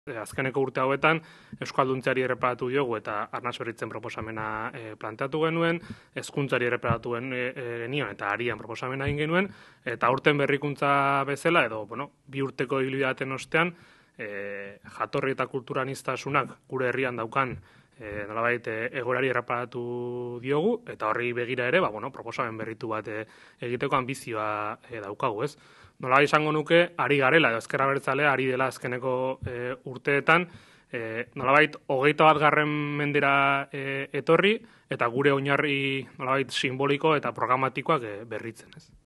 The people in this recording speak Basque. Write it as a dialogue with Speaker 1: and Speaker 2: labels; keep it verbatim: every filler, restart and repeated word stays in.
Speaker 1: E, azkeneko urte hauetan, Euskalduntziari erreparatu diogu eta arnas berritzen proposamena e, planteatu genuen, hezkuntzari erreparatu gen, e, genion eta arian proposamena egin genuen, eta aurten berrikuntza bezala, edo bueno, bi urteko ibilbideaten ostean, e, jatorri eta kulturaniztasunak gure herrian daukan e, nolabait e, egorari erreparatu diogu, eta horri begira ere, ba, bueno, proposamen berritu bat e, egiteko ambizioa e, daukagu, ez? Nola izango nuke, ari garela, edo ezker abertzalea, ari dela azkeneko e, urteetan, e, nolabait, hogeita bat garren mendera e, etorri, eta gure oinarri nolabait simboliko eta programatikoak e, berritzen, ez?